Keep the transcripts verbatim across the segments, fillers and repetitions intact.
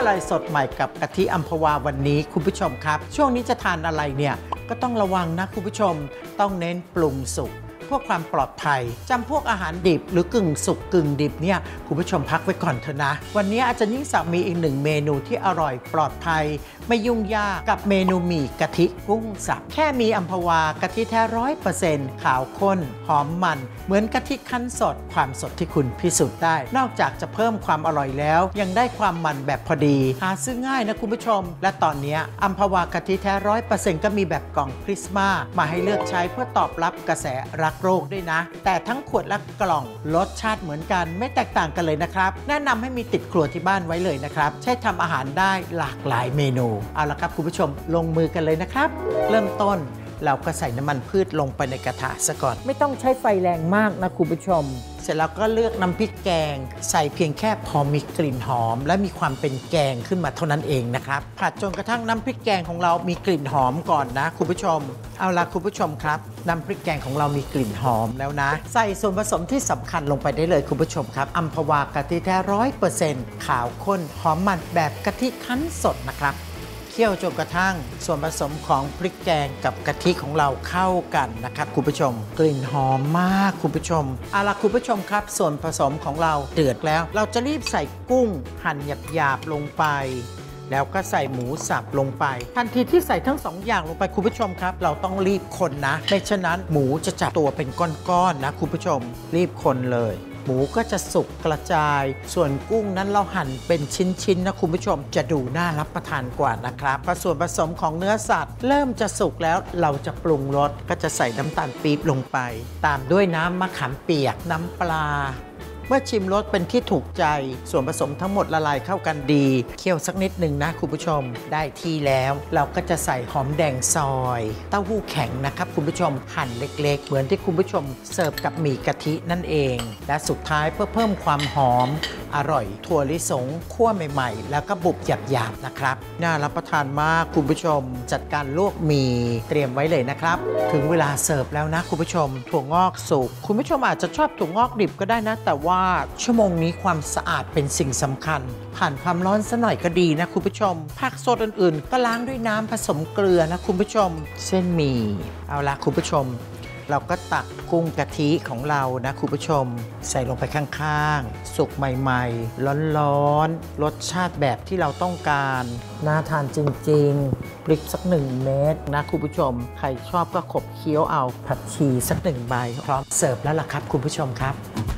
อร่อยสดใหม่กับกะทิอัมพวาวันนี้คุณผู้ชมครับช่วงนี้จะทานอะไรเนี่ยก็ต้องระวังนะคุณผู้ชมต้องเน้นปรุงสุกเพื่อความปลอดภัยจำพวกอาหารดิบหรือกึ่งสุกกึ่งดิบเนี่ยคุณผู้ชมพักไว้ก่อนเถอะนะวันนี้อาจารย์ยิ่งศักดิ์มีอีกหนึ่งเมนูที่อร่อยปลอดภัยไม่ยุ่งยากกับเมนูหมี่กะทิกุ้งสับแค่มีอัมพวากะทิแท้ร้อยเปอร์เซ็นต์ขาวข้นหอมมันเหมือนกะทิคั้นสดความสดที่คุณพิสูจน์ได้นอกจากจะเพิ่มความอร่อยแล้วยังได้ความมันแบบพอดีหาซื้อง่ายนะคุณผู้ชมและตอนนี้อัมพวากะทิแท้ร้อยเปอร์เซ็นต์ก็มีแบบกล่องคริสต์มาสมาให้เลือกใช้เพื่อตอบรับกระแสรักโรคด้วยนะแต่ทั้งขวดและกล่องรสชาติเหมือนกันไม่แตกต่างกันเลยนะครับแนะนำให้มีติดครัวที่บ้านไว้เลยนะครับใช้ทำอาหารได้หลากหลายเมนูเอาละครับคุณผู้ชมลงมือกันเลยนะครับเริ่มต้นเราก็ใส่น้ำมันพืชลงไปในกระทะซะก่อนไม่ต้องใช้ไฟแรงมากนะคุณผู้ชมเสร็จแล้วก็เลือกน้ำพริกแกงใส่เพียงแค่พอมีกลิ่นหอมและมีความเป็นแกงขึ้นมาเท่านั้นเองนะครับผัดจนกระทั่งน้ำพริกแกงของเรามีกลิ่นหอมก่อนนะคุณผู้ชมเอาล่ะคุณผู้ชมครับน้ำพริกแกงของเรามีกลิ่นหอมแล้วนะใส่ส่วนผสมที่สำคัญลงไปได้เลยคุณผู้ชมครับอัมพวากะทิแท้ร้อยเปอร์เซ็นต์ขาวข้นหอมมันแบบกะทิคั้นสดนะครับเคี่ยวจนกระทั่งส่วนผสมของพริกแกงกับกะทิของเราเข้ากันนะครับคุณผู้ชมกลิ่นหอมมากคุณผู้ชมเอาล่ะคุณผู้ชมครับส่วนผสมของเราเดือดแล้วเราจะรีบใส่กุ้งหั่นหยาบๆลงไปแล้วก็ใส่หมูสับลงไปทันทีที่ใส่ทั้งสองอย่างลงไปคุณผู้ชมครับเราต้องรีบคนนะไม่เช่นนั้นหมูจะจับตัวเป็นก้อนๆ นะคุณผู้ชมรีบคนเลยหมูก็จะสุกกระจายส่วนกุ้งนั้นเราหั่นเป็นชิ้นๆนะคุณผู้ชมจะดูน่ารับประทานกว่านะครับพอส่วนผสมของเนื้อสัตว์เริ่มจะสุกแล้วเราจะปรุงรสก็จะใส่น้ำตาลปี๊บลงไปตามด้วยน้ำมะขามเปียกน้ำปลาเมื่อชิมรสเป็นที่ถูกใจส่วนผสมทั้งหมดละลายเข้ากันดีเคี่ยวสักนิดหนึ่งนะคุณผู้ชมได้ที่แล้วเราก็จะใส่หอมแดงซอยเต้าหู้แข็งนะครับคุณผู้ชมหั่นเล็กๆเหมือนที่คุณผู้ชมเสิร์ฟกับหมี่กะทินั่นเองและสุดท้ายเพื่อเพิ่มความหอมอร่อยถั่วลิสงคั่วใหม่ๆแล้วก็บุบหยาบๆนะครับน่ารับประทานมากคุณผู้ชมจัดการลวกหมี่เตรียมไว้เลยนะครับถึงเวลาเสิร์ฟแล้วนะคุณผู้ชมถั่วงอกสุกคุณผู้ชมอาจจะชอบถั่วงอกดิบก็ได้นะแต่ว่าชั่วโมงนี้ความสะอาดเป็นสิ่งสำคัญผ่านความร้อนซะหน่อยก็ดีนะคุณผู้ชมผักสดอื่นๆก็ล้างด้วยน้ำผสมเกลือนะคุณผู้ชมเส้นหมี่เอาละคุณผู้ชมเราก็ตักกุ้งกะทิของเรานะคุณผู้ชมใส่ลงไปข้างๆสุกใหม่ๆร้อนๆรสชาติแบบที่เราต้องการน่าทานจริงๆพริกสักหนึ่งเม็ดนะคุณผู้ชมใครชอบก็ขบเคี้ยวเอาผักชีสักหนึ่งใบพร้อมเสิร์ฟแล้วล่ะครับคุณผู้ชมครับ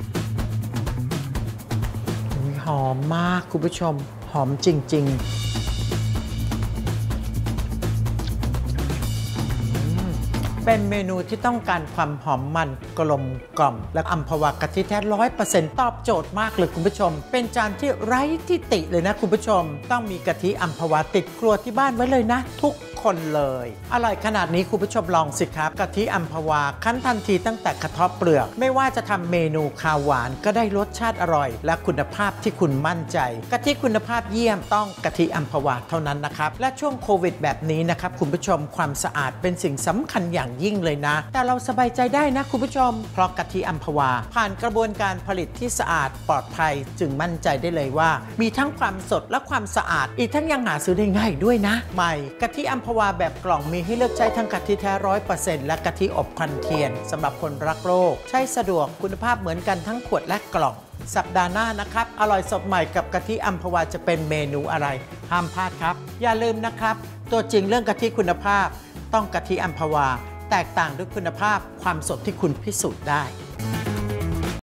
หอมมากคุณผู้ชมหอมจริงๆเป็นเมนูที่ต้องการความหอมมันกลมกล่อมและอัมพวากะทิแท้ร้อยเปอร์เซ็นต์ตอบโจทย์มากเลยคุณผู้ชมเป็นจานที่ไร้ที่ติเลยนะคุณผู้ชมต้องมีกะทิอัมพวาติดครัวที่บ้านไว้เลยนะทุกคนเลยอร่อยขนาดนี้คุณผู้ชมลองสิครับกะทิอัมพวาคั้นทันทีตั้งแต่กระเทาะเปลือกไม่ว่าจะทำเมนูข้าวหวานก็ได้รสชาติอร่อยและคุณภาพที่คุณมั่นใจกะทิคุณภาพเยี่ยมต้องกะทิอัมพวาเท่านั้นนะครับและช่วงโควิดแบบนี้นะครับคุณผู้ชมความสะอาดเป็นสิ่งสำคัญอย่างยิ่งเลยนะแต่เราสบายใจได้นะคุณผู้ชมเพราะกะทิอัมพวาผ่านกระบวนการผลิตที่สะอาดปลอดภัยจึงมั่นใจได้เลยว่ามีทั้งความสดและความสะอาดอีกทั้งยังหาซื้อได้ง่ายด้วยนะใหม่กะทิอัมพวาแบบกล่องมีให้เลือกใช้ทั้งกะทิแท้ร้อยเปอร์เซ็นต์และกะทิอบควันเทียนสำหรับคนรักโลกใช้สะดวกคุณภาพเหมือนกันทั้งขวดและกล่องสัปดาห์หน้านะครับอร่อยสดใหม่กับกะทิอัมพวาจะเป็นเมนูอะไรห้ามพลาดครับอย่าลืมนะครับตัวจริงเรื่องกะทิคุณภาพต้องกะทิอัมพวาแตกต่างด้วยคุณภาพความสดที่คุณพิสูจน์ได้